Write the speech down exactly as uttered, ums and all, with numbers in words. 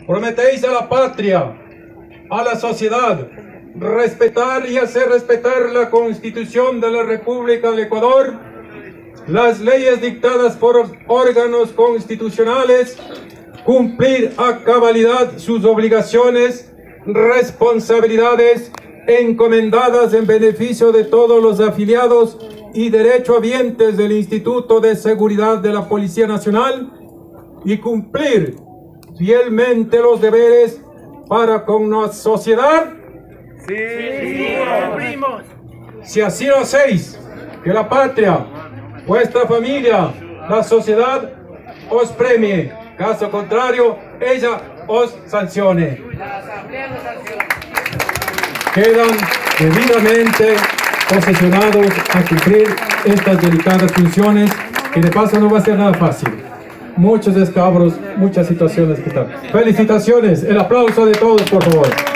Prometéis a la patria, a la sociedad, respetar y hacer respetar la Constitución de la República del Ecuador, las leyes dictadas por órganos constitucionales, cumplir a cabalidad sus obligaciones, responsabilidades encomendadas en beneficio de todos los afiliados y derechohabientes del Instituto de Seguridad de la Policía Nacional, y cumplir fielmente los deberes para con la sociedad. Sí, sí, cumplimos. Si así lo hacéis, que la patria, vuestra familia, la sociedad os premie. Caso contrario, ella os sancione. La Asamblea nos sanciona. Quedan debidamente posesionados a cumplir estas delicadas funciones, y de paso no va a ser nada fácil. Muchos escabros, muchas situaciones que están. Felicitaciones, el aplauso de todos, por favor.